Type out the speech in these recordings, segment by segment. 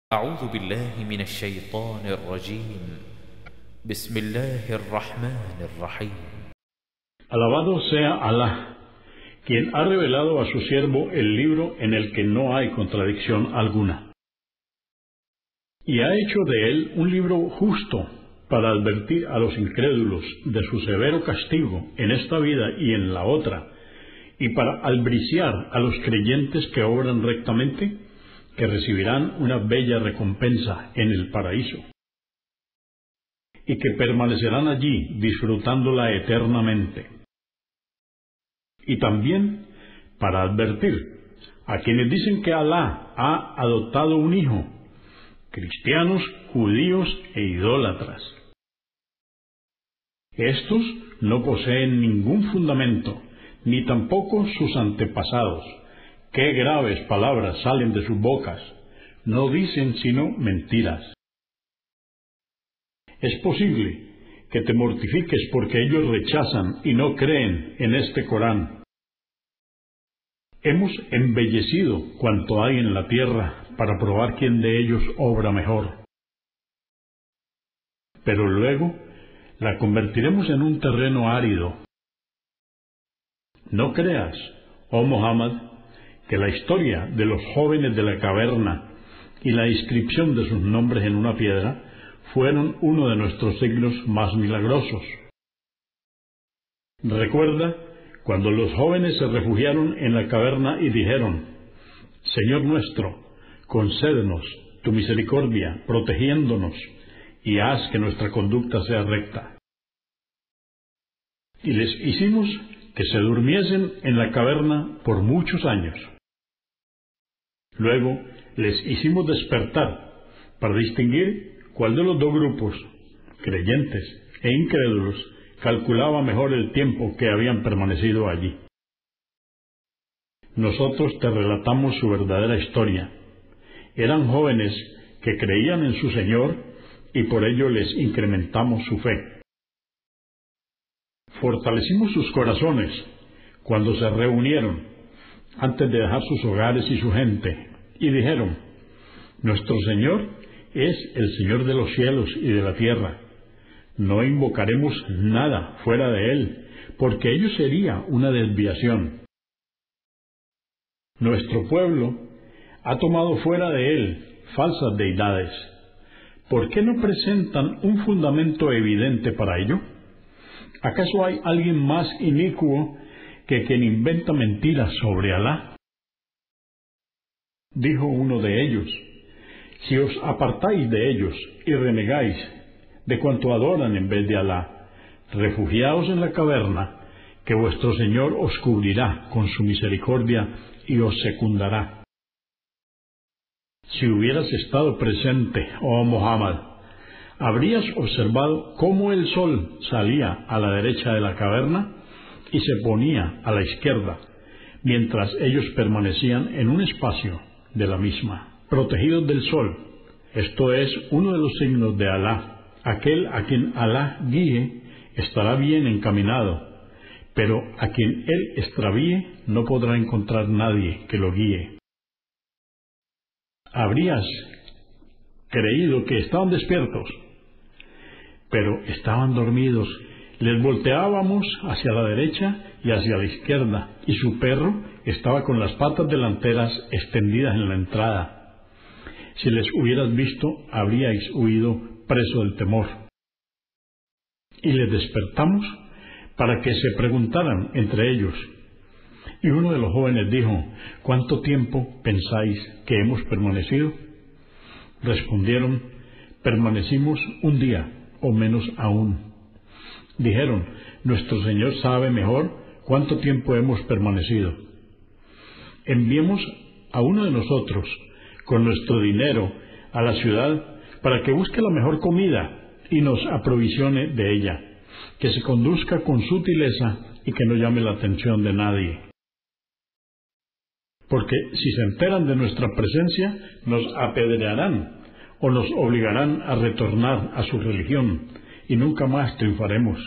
أعوذ بالله من الشيطان الرجيم بسم الله الرحمن الرحيم. Alabado sea Alá, quien ha revelado a su siervo el libro en el que no hay contradicción alguna, y ha hecho de él un libro justo para advertir a los incrédulos de su severo castigo en esta vida y en la otra, y para albriciar a los creyentes que obran rectamente, que recibirán una bella recompensa en el paraíso, y que permanecerán allí disfrutándola eternamente. Y también para advertir a quienes dicen que Alá ha adoptado un hijo, cristianos, judíos e idólatras. Estos no poseen ningún fundamento, ni tampoco sus antepasados. ¡Qué graves palabras salen de sus bocas! No dicen sino mentiras. Es posible que te mortifiques porque ellos rechazan y no creen en este Corán. Hemos embellecido cuanto hay en la tierra para probar quién de ellos obra mejor. Pero luego la convertiremos en un terreno árido. No creas, oh Muhammad, que la historia de los jóvenes de la caverna y la inscripción de sus nombres en una piedra fueron uno de nuestros signos más milagrosos. Recuerda cuando los jóvenes se refugiaron en la caverna y dijeron: Señor nuestro, concédenos tu misericordia, protegiéndonos, y haz que nuestra conducta sea recta. Y les hicimos que se durmiesen en la caverna por muchos años. Luego les hicimos despertar para distinguir cuál de los dos grupos, creyentes e incrédulos, calculaba mejor el tiempo que habían permanecido allí. Nosotros te relatamos su verdadera historia. Eran jóvenes que creían en su Señor y por ello les incrementamos su fe. Fortalecimos sus corazones cuando se reunieron antes de dejar sus hogares y su gente, y dijeron: Nuestro Señor es el Señor de los cielos y de la tierra. No invocaremos nada fuera de Él, porque ello sería una desviación. Nuestro pueblo ha tomado fuera de Él falsas deidades. ¿Por qué no presentan un fundamento evidente para ello? ¿Acaso hay alguien más inicuo que quien inventa mentiras sobre Alá? Dijo uno de ellos: Si os apartáis de ellos y renegáis de cuanto adoran en vez de Alá, refugiaos en la caverna, que vuestro Señor os cubrirá con su misericordia y os secundará. Si hubieras estado presente, oh Muhammad, habrías observado cómo el sol salía a la derecha de la caverna y se ponía a la izquierda, mientras ellos permanecían en un espacio de la misma, protegidos del sol. Esto es uno de los signos de Alá. Aquel a quien Alá guíe estará bien encaminado, pero a quien Él extravíe no podrá encontrar nadie que lo guíe. Habrías creído que estaban despiertos, pero estaban dormidos. Les volteábamos hacia la derecha y hacia la izquierda, y su perro estaba con las patas delanteras extendidas en la entrada. Si les hubieras visto, habríais huido preso del temor. Y les despertamos para que se preguntaran entre ellos. Y uno de los jóvenes dijo: ¿Cuánto tiempo pensáis que hemos permanecido? Respondieron: permanecimos un día, o menos aún. Dijeron: Nuestro Señor sabe mejor cuánto tiempo hemos permanecido. Enviemos a uno de nosotros con nuestro dinero a la ciudad para que busque la mejor comida y nos aprovisione de ella, que se conduzca con sutileza y que no llame la atención de nadie. Porque si se enteran de nuestra presencia, nos apedrearán o nos obligarán a retornar a su religión, y nunca más triunfaremos.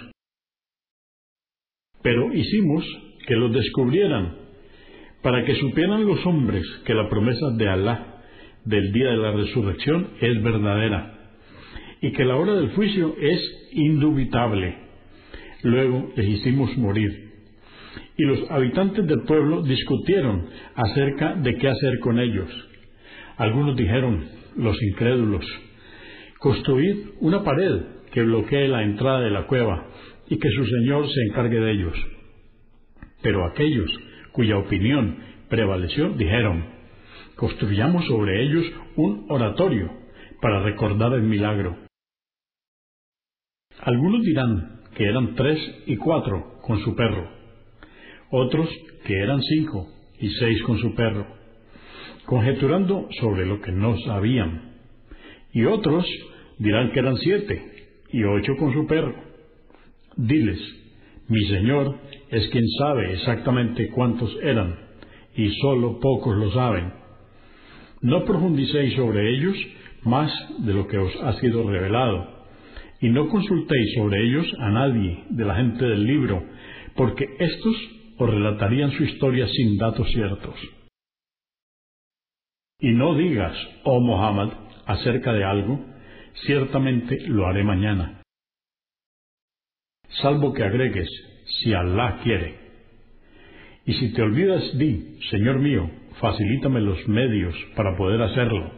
Pero hicimos que los descubrieran, para que supieran los hombres que la promesa de Alá del día de la resurrección es verdadera y que la hora del juicio es indubitable. Luego les hicimos morir. Y los habitantes del pueblo discutieron acerca de qué hacer con ellos. Algunos dijeron, los incrédulos, construid una pared que bloquee la entrada de la cueva y que su Señor se encargue de ellos. Pero aquellos cuya opinión prevaleció dijeron, construyamos sobre ellos un oratorio para recordar el milagro. Algunos dirán que eran 3 y 4 con su perro, otros que eran 5 y 6 con su perro, conjeturando sobre lo que no sabían, y otros dirán que eran 7 y 8 con su perro. Diles, mi Señor es quien sabe exactamente cuántos eran, y solo pocos lo saben. No profundicéis sobre ellos más de lo que os ha sido revelado, y no consultéis sobre ellos a nadie de la gente del libro, porque éstos os relatarían su historia sin datos ciertos. Y no digas, oh Muhammad, acerca de algo, ciertamente lo haré mañana. Salvo que agregues, si Allah quiere. Y si te olvidas, di, Señor mío, facilítame los medios para poder hacerlo.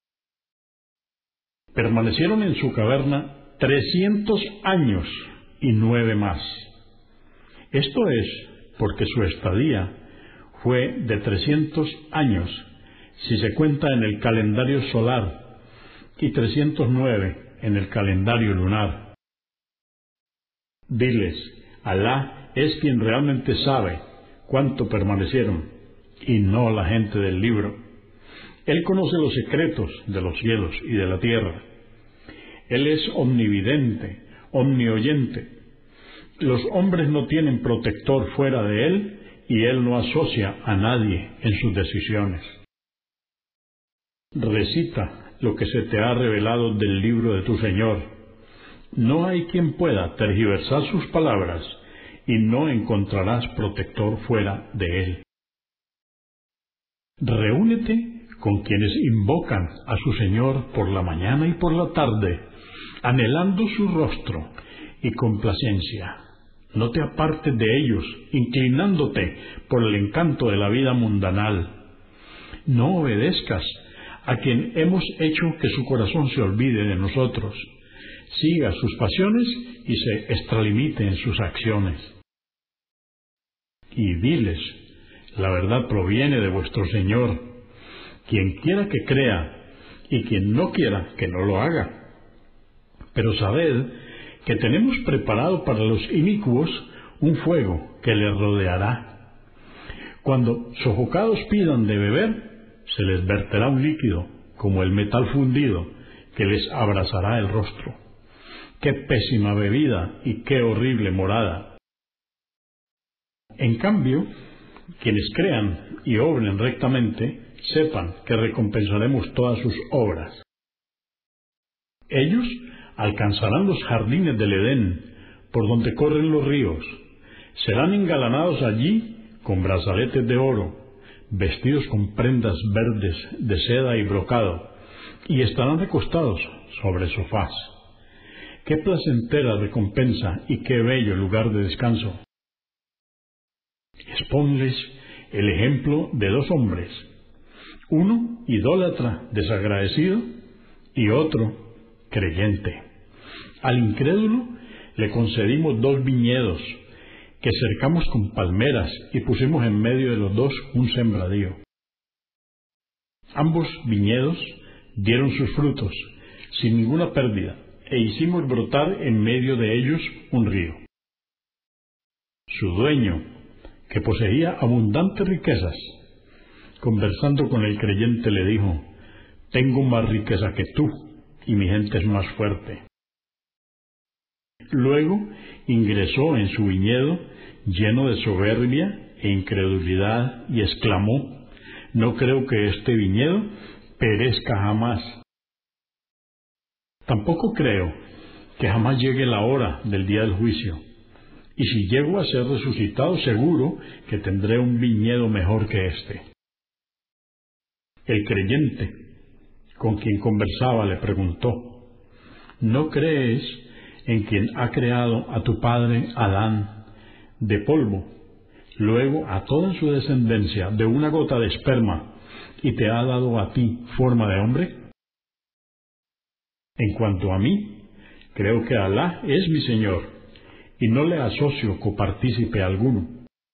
Permanecieron en su caverna 300 años y 9 más. Esto es porque su estadía fue de 300 años, si se cuenta en el calendario solar, y 309 en el calendario lunar. Diles, Alá es quien realmente sabe cuánto permanecieron, y no la gente del libro. Él conoce los secretos de los cielos y de la tierra. Él es omnividente, omnioyente. Los hombres no tienen protector fuera de él, y él no asocia a nadie en sus decisiones. Recita lo que se te ha revelado del libro de tu Señor. No hay quien pueda tergiversar sus palabras, y no encontrarás protector fuera de él. Reúnete con quienes invocan a su Señor por la mañana y por la tarde, anhelando su rostro y complacencia. No te apartes de ellos, inclinándote por el encanto de la vida mundanal. No obedezcas a quien hemos hecho que su corazón se olvide de nosotros, siga sus pasiones y se extralimite en sus acciones. Y diles, la verdad proviene de vuestro Señor. Quien quiera que crea, y quien no quiera que no lo haga. Pero sabed que tenemos preparado para los inicuos un fuego que les rodeará. Cuando sofocados pidan de beber, se les verterá un líquido, como el metal fundido, que les abrazará el rostro. ¡Qué pésima bebida y qué horrible morada! En cambio, quienes crean y obren rectamente, sepan que recompensaremos todas sus obras. Ellos alcanzarán los jardines del Edén, por donde corren los ríos. Serán engalanados allí con brazaletes de oro, vestidos con prendas verdes de seda y brocado, y estarán recostados sobre sofás. ¡Qué placentera recompensa y qué bello lugar de descanso! Exponles el ejemplo de 2 hombres, uno idólatra desagradecido y otro creyente. Al incrédulo le concedimos 2 viñedos que cercamos con palmeras y pusimos en medio de los 2 un sembradío. Ambos viñedos dieron sus frutos sin ninguna pérdida e hicimos brotar en medio de ellos un río. Su dueño, que poseía abundantes riquezas, conversando con el creyente le dijo, tengo más riqueza que tú, y mi gente es más fuerte. Luego ingresó en su viñedo lleno de soberbia e incredulidad y exclamó, no creo que este viñedo perezca jamás. Tampoco creo que jamás llegue la hora del día del juicio. Y si llego a ser resucitado, seguro que tendré un viñedo mejor que este. El creyente con quien conversaba, le preguntó: ¿no crees en quien ha creado a tu padre Adán de polvo, luego a toda su descendencia de una gota de esperma, y te ha dado a ti forma de hombre? En cuanto a mí, creo que Alá es mi Señor, y no le asocio copartícipe alguno.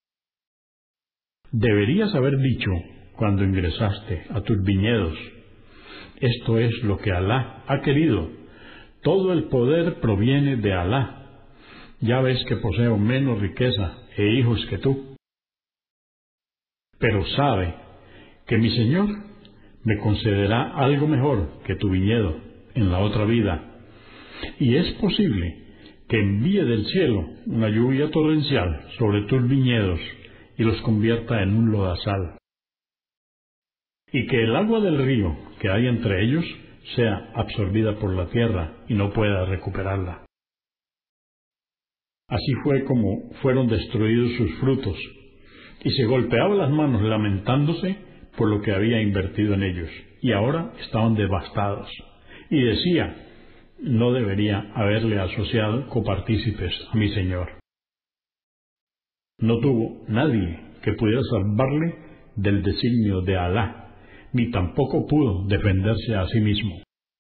Deberías haber dicho, cuando ingresaste a tus viñedos: esto es lo que Alá ha querido, todo el poder proviene de Alá. Ya ves que poseo menos riqueza e hijos que tú. Pero sabe que mi Señor me concederá algo mejor que tu viñedo en la otra vida, y es posible que envíe del cielo una lluvia torrencial sobre tus viñedos y los convierta en un lodazal, y que el agua del río que hay entre ellos sea absorbida por la tierra y no pueda recuperarla. Así fue como fueron destruidos sus frutos, y se golpeaba las manos lamentándose por lo que había invertido en ellos, y ahora estaban devastados, y decía: no debería haberle asociado copartícipes a mi Señor. No tuvo nadie que pudiera salvarle del designio de Alá, ni tampoco pudo defenderse a sí mismo.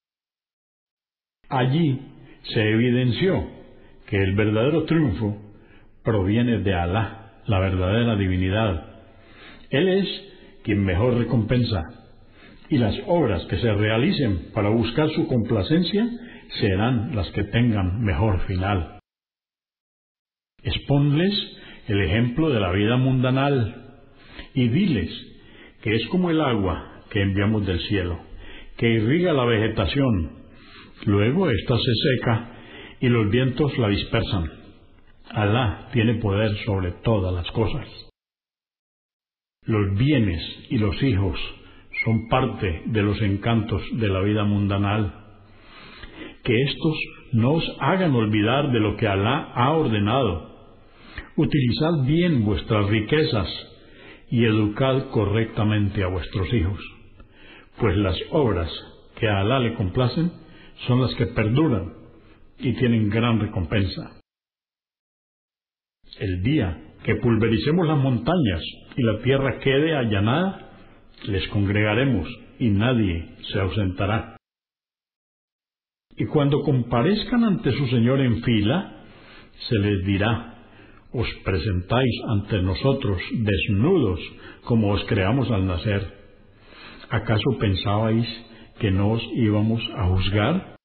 Allí se evidenció que el verdadero triunfo proviene de Alá, la verdadera divinidad. Él es quien mejor recompensa, y las obras que se realicen para buscar su complacencia serán las que tengan mejor final. Exponles el ejemplo de la vida mundanal y diles que es como el agua que enviamos del cielo, que irriga la vegetación, luego ésta se seca y los vientos la dispersan. Alá tiene poder sobre todas las cosas. Los bienes y los hijos son parte de los encantos de la vida mundanal. Que éstos no os hagan olvidar de lo que Alá ha ordenado. Utilizad bien vuestras riquezas y educad correctamente a vuestros hijos, pues las obras que a Alá le complacen son las que perduran y tienen gran recompensa. El día que pulvericemos las montañas y la tierra quede allanada, les congregaremos y nadie se ausentará. Y cuando comparezcan ante su Señor en fila, se les dirá: os presentáis ante nosotros desnudos como os creamos al nacer. ¿Acaso pensabais que no os íbamos a juzgar?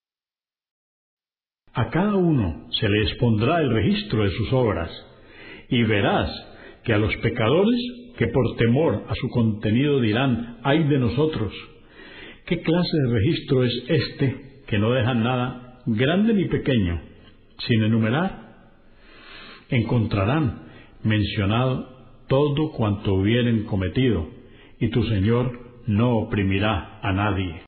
A cada uno se le expondrá el registro de sus obras, y verás que a los pecadores que por temor a su contenido dirán: ¡ay de nosotros! ¿Qué clase de registro es este que no deja nada, grande ni pequeño, sin enumerar? Encontrarán mencionado todo cuanto hubieren cometido, y tu Señor no oprimirá a nadie.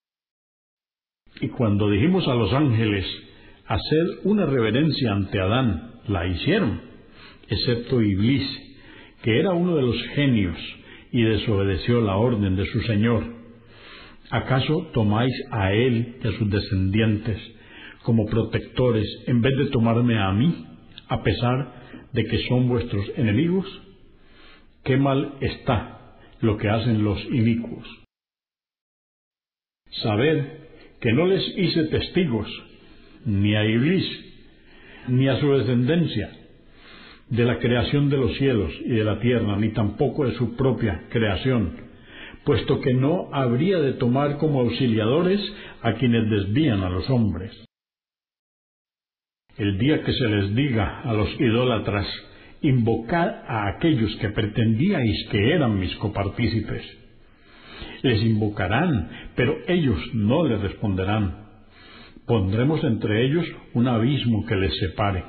Y cuando dijimos a los ángeles: haced una reverencia ante Adán, la hicieron, excepto Iblis, que era uno de los genios y desobedeció la orden de su Señor. ¿Acaso tomáis a él y a sus descendientes como protectores en vez de tomarme a mí, a pesar de que son vuestros enemigos? Qué mal está lo que hacen los inicuos. Sabed que no les hice testigos, ni a Iblis, ni a su descendencia, de la creación de los cielos y de la tierra, ni tampoco de su propia creación, puesto que no habría de tomar como auxiliadores a quienes desvían a los hombres. El día que se les diga a los idólatras: invocad a aquellos que pretendíais que eran mis copartícipes, les invocarán, pero ellos no les responderán. Pondremos entre ellos un abismo que les separe.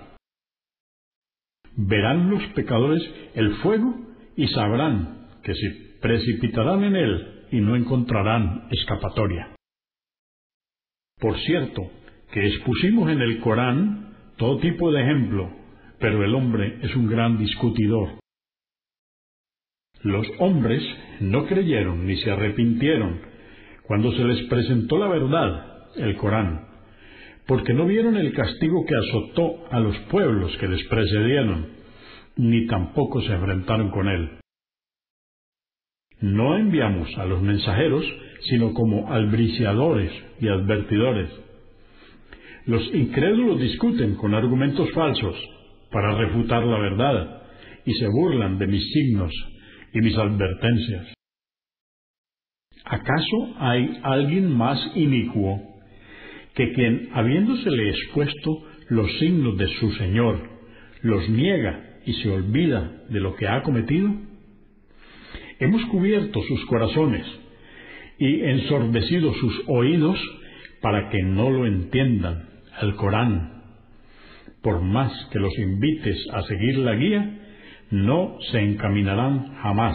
Verán los pecadores el fuego y sabrán que se precipitarán en él y no encontrarán escapatoria. Por cierto, que expusimos en el Corán todo tipo de ejemplo, pero el hombre es un gran discutidor. Los hombres no creyeron ni se arrepintieron cuando se les presentó la verdad, el Corán, porque no vieron el castigo que azotó a los pueblos que les precedieron, ni tampoco se enfrentaron con él. No enviamos a los mensajeros, sino como albriciadores y advertidores. Los incrédulos discuten con argumentos falsos para refutar la verdad y se burlan de mis signos y mis advertencias. ¿Acaso hay alguien más inicuo que quien, habiéndosele expuesto los signos de su Señor, los niega y se olvida de lo que ha cometido? Hemos cubierto sus corazones y ensordecido sus oídos para que no lo entiendan, el Corán. Por más que los invites a seguir la guía, no se encaminarán jamás.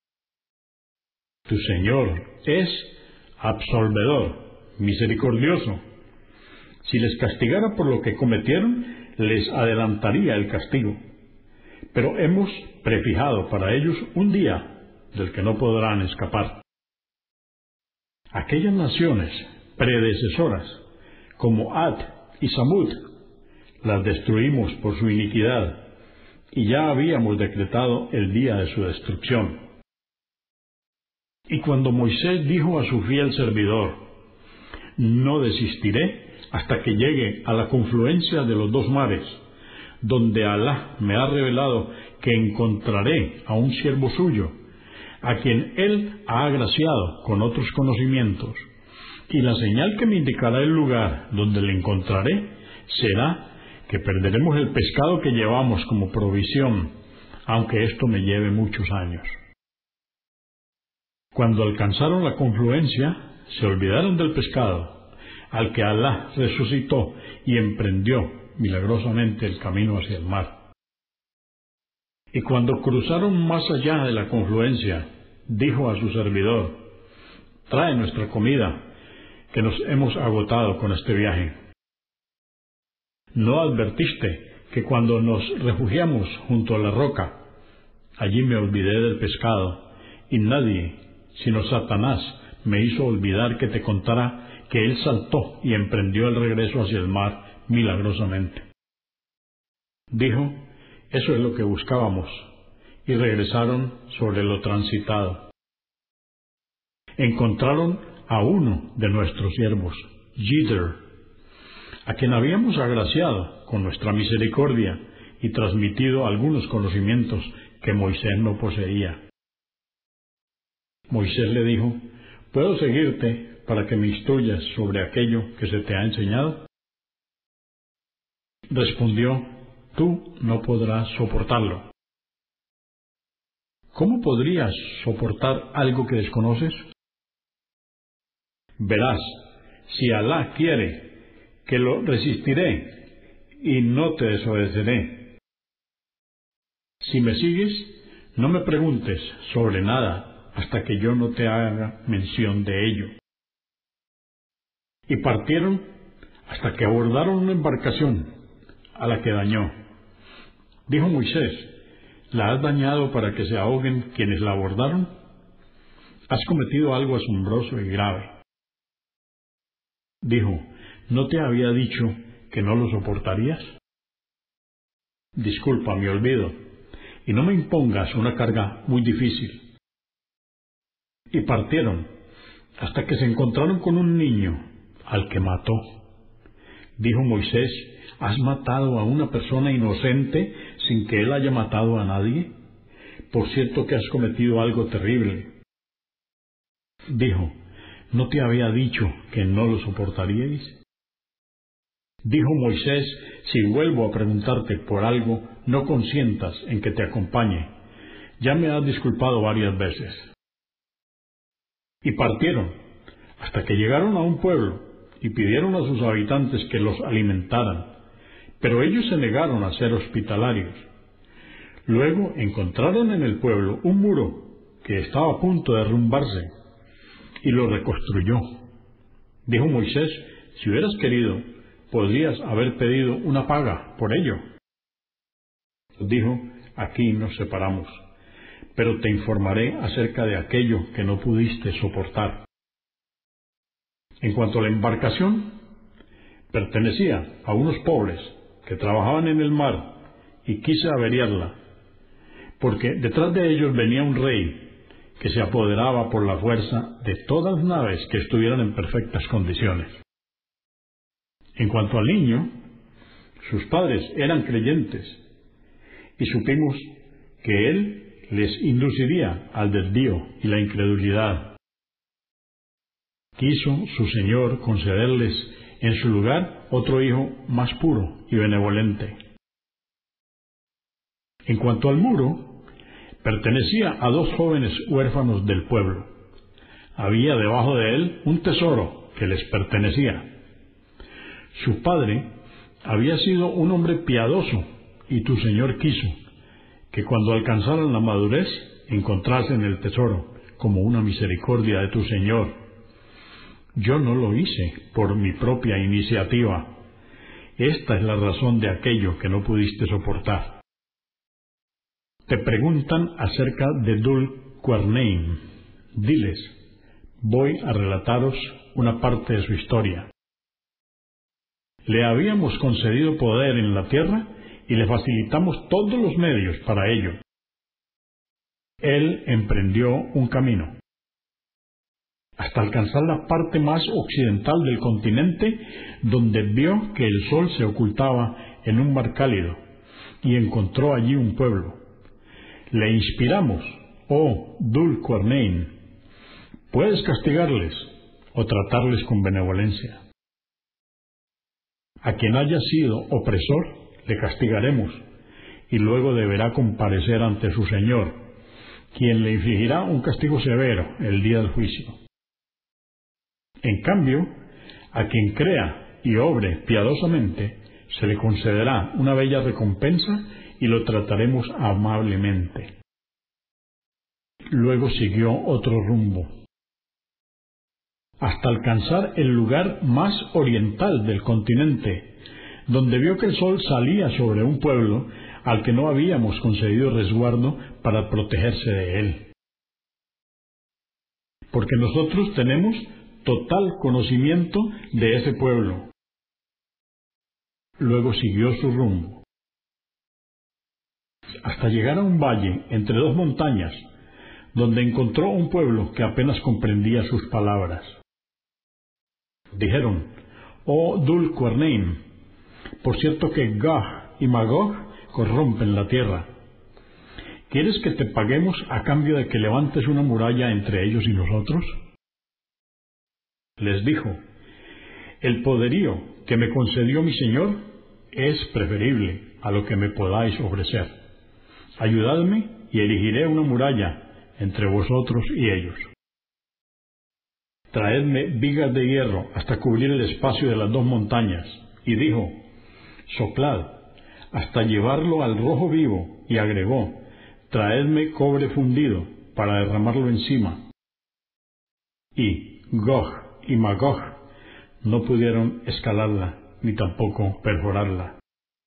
Tu Señor es absolvedor, misericordioso. Si les castigara por lo que cometieron, les adelantaría el castigo. Pero hemos prefijado para ellos un día del que no podrán escapar. Aquellas naciones predecesoras, como Ad y Samud, las destruimos por su iniquidad, y ya habíamos decretado el día de su destrucción. Y cuando Moisés dijo a su fiel servidor, no desistiré hasta que llegue a la confluencia de los dos mares, donde Alá me ha revelado que encontraré a un siervo suyo, a quien él ha agraciado con otros conocimientos, y la señal que me indicará el lugar donde le encontraré será que perderemos el pescado que llevamos como provisión, aunque esto me lleve muchos años. Cuando alcanzaron la confluencia, se olvidaron del pescado, al que Alá resucitó y emprendió milagrosamente el camino hacia el mar. Y cuando cruzaron más allá de la confluencia, dijo a su servidor, trae nuestra comida, que nos hemos agotado con este viaje. ¿No advertiste que cuando nos refugiamos junto a la roca, allí me olvidé del pescado, y nadie, sino Satanás, me hizo olvidar que te contara que él saltó y emprendió el regreso hacia el mar milagrosamente? Dijo, eso es lo que buscábamos, y regresaron sobre lo transitado. Encontraron a uno de nuestros siervos, Jidr, a quien habíamos agraciado con nuestra misericordia y transmitido algunos conocimientos que Moisés no poseía. Moisés le dijo, ¿puedo seguirte para que me instruyas sobre aquello que se te ha enseñado? Respondió, tú no podrás soportarlo. ¿Cómo podrías soportar algo que desconoces? Verás, si Alá quiere, que lo resistiré y no te desobedeceré. Si me sigues, no me preguntes sobre nada hasta que yo no te haga mención de ello. Y partieron hasta que abordaron una embarcación, a la que dañó. Dijo Moisés, ¿la has dañado para que se ahoguen quienes la abordaron? Has cometido algo asombroso y grave. Dijo, ¿no te había dicho que no lo soportarías? Disculpa mi olvido, y no me impongas una carga muy difícil. Y partieron, hasta que se encontraron con un niño, al que mató. Dijo Moisés, ¿has matado a una persona inocente sin que él haya matado a nadie? Por cierto que has cometido algo terrible. Dijo, ¿no te había dicho que no lo soportaríais? Dijo Moisés, si vuelvo a preguntarte por algo, no consientas en que te acompañe. Ya me has disculpado varias veces. Y partieron, hasta que llegaron a un pueblo, y pidieron a sus habitantes que los alimentaran, pero ellos se negaron a ser hospitalarios. Luego encontraron en el pueblo un muro que estaba a punto de derrumbarse, y lo reconstruyó. Dijo Moisés, si hubieras querido, podrías haber pedido una paga por ello. Dijo, aquí nos separamos, pero te informaré acerca de aquello que no pudiste soportar. En cuanto a la embarcación, pertenecía a unos pobres que trabajaban en el mar y quise averiarla, porque detrás de ellos venía un rey que se apoderaba por la fuerza de todas las naves que estuvieran en perfectas condiciones. En cuanto al niño, sus padres eran creyentes y supimos que él les induciría al desvío y la incredulidad. Quiso su Señor concederles en su lugar otro hijo más puro y benevolente. En cuanto al muro, pertenecía a dos jóvenes huérfanos del pueblo. Había debajo de él un tesoro que les pertenecía. Su padre había sido un hombre piadoso y tu Señor quiso que cuando alcanzaran la madurez encontrasen el tesoro como una misericordia de tu Señor. Yo no lo hice por mi propia iniciativa. Esta es la razón de aquello que no pudiste soportar. Te preguntan acerca de Dhul Qurnayn. Diles, voy a relataros una parte de su historia. Le habíamos concedido poder en la tierra y le facilitamos todos los medios para ello. Él emprendió un camino hasta alcanzar la parte más occidental del continente, donde vio que el sol se ocultaba en un mar cálido y encontró allí un pueblo. Le inspiramos, oh Dhul Qurnayn, puedes castigarles o tratarles con benevolencia. A quien haya sido opresor, le castigaremos, y luego deberá comparecer ante su Señor, quien le infligirá un castigo severo el día del juicio. En cambio, a quien crea y obre piadosamente, se le concederá una bella recompensa y lo trataremos amablemente. Luego siguió otro rumbo, hasta alcanzar el lugar más oriental del continente, donde vio que el sol salía sobre un pueblo al que no habíamos concedido resguardo para protegerse de él. Porque nosotros tenemos total conocimiento de ese pueblo. Luego siguió su rumbo, hasta llegar a un valle entre dos montañas, donde encontró un pueblo que apenas comprendía sus palabras. Dijeron, oh Dhul Qurnayn, por cierto que Gog y Magog corrompen la tierra. ¿Quieres que te paguemos a cambio de que levantes una muralla entre ellos y nosotros? Les dijo, el poderío que me concedió mi Señor es preferible a lo que me podáis ofrecer. Ayudadme y erigiré una muralla entre vosotros y ellos. Traedme vigas de hierro hasta cubrir el espacio de las dos montañas. Y dijo, soplad hasta llevarlo al rojo vivo, y agregó, traedme cobre fundido para derramarlo encima. Y Gog y Magog no pudieron escalarla ni tampoco perforarla.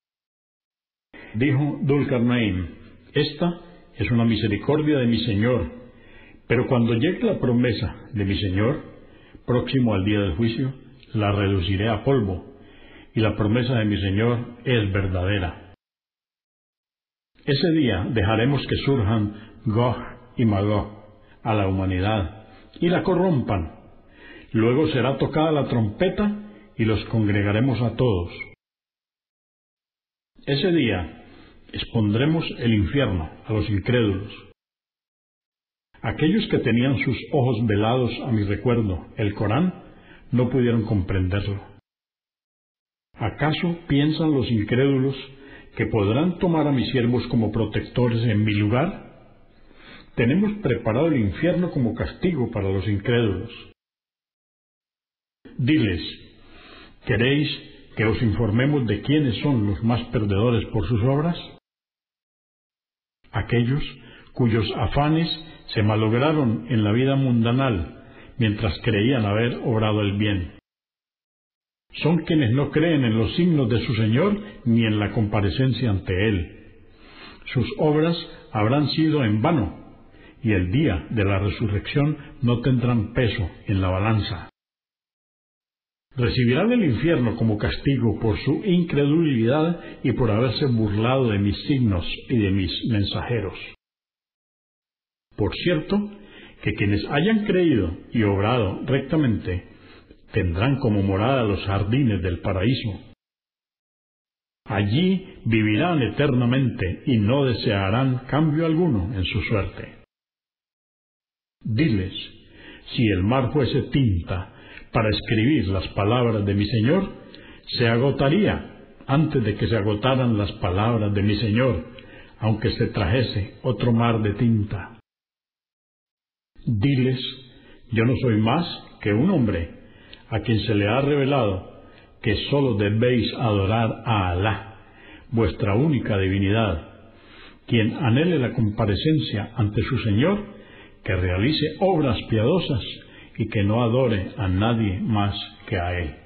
Dijo Dhul Qurnayn, esta es una misericordia de mi Señor, pero cuando llegue la promesa de mi Señor, próximo al día del juicio, la reduciré a polvo, y la promesa de mi Señor es verdadera. Ese día dejaremos que surjan Gog y Magog a la humanidad y la corrompan. Luego será tocada la trompeta y los congregaremos a todos. Ese día expondremos el infierno a los incrédulos. Aquellos que tenían sus ojos velados a mi recuerdo, el Corán, no pudieron comprenderlo. ¿Acaso piensan los incrédulos que podrán tomar a mis siervos como protectores en mi lugar? Tenemos preparado el infierno como castigo para los incrédulos. Diles, ¿queréis que os informemos de quiénes son los más perdedores por sus obras? Aquellos cuyos afanes se malograron en la vida mundanal mientras creían haber obrado el bien. Son quienes no creen en los signos de su Señor ni en la comparecencia ante Él. Sus obras habrán sido en vano, y el día de la resurrección no tendrán peso en la balanza. Recibirán el infierno como castigo por su incredulidad y por haberse burlado de mis signos y de mis mensajeros. Por cierto, que quienes hayan creído y obrado rectamente tendrán como morada los jardines del paraíso. Allí vivirán eternamente y no desearán cambio alguno en su suerte. Diles, si el mar fuese tinta para escribir las palabras de mi Señor, se agotaría antes de que se agotaran las palabras de mi Señor, aunque se trajese otro mar de tinta. Diles, yo no soy más que un hombre a quien se le ha revelado que sólo debéis adorar a Alá, vuestra única divinidad. Quien anhele la comparecencia ante su Señor, que realice obras piadosas y que no adore a nadie más que a Él.